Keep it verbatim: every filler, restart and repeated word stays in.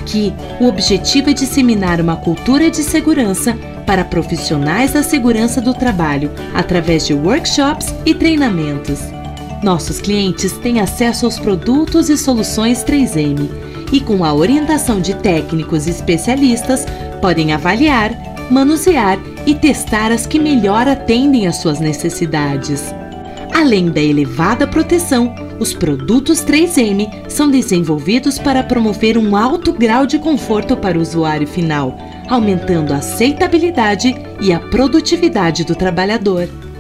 Aqui, o objetivo é disseminar uma cultura de segurança para profissionais da segurança do trabalho, através de workshops e treinamentos. Nossos clientes têm acesso aos produtos e soluções três M e, com a orientação de técnicos e especialistas, podem avaliar, manusear e testar as que melhor atendem às suas necessidades. Além da elevada proteção, os produtos três M são desenvolvidos para promover um alto grau de conforto para o usuário final, aumentando a aceitabilidade e a produtividade do trabalhador.